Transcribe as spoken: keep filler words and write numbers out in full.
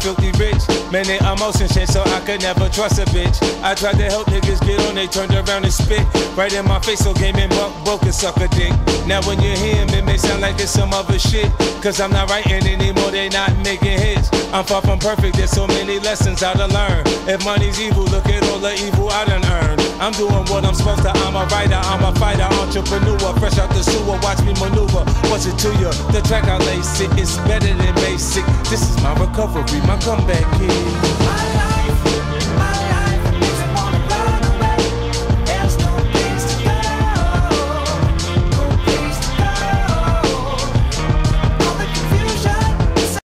filthy rich. Many emotion shit, so I could never trust a bitch. I tried to help niggas get on, they turned around and spit right in my face, so game and buck broke and suck a dick. Now when you hear him, it may sound like it's some other shit, cause I'm not writing anymore, they not making hits. I'm far from perfect, there's so many lessons I done learn. If money's evil, look at all the evil I done earned. I'm doing what I'm supposed to, I'm a writer, I'm a fighter, entrepreneur, fresh out the sewer, watch me maneuver. What's it to you? The track I lace it, it's better than basic. This is my recovery, my comeback kid.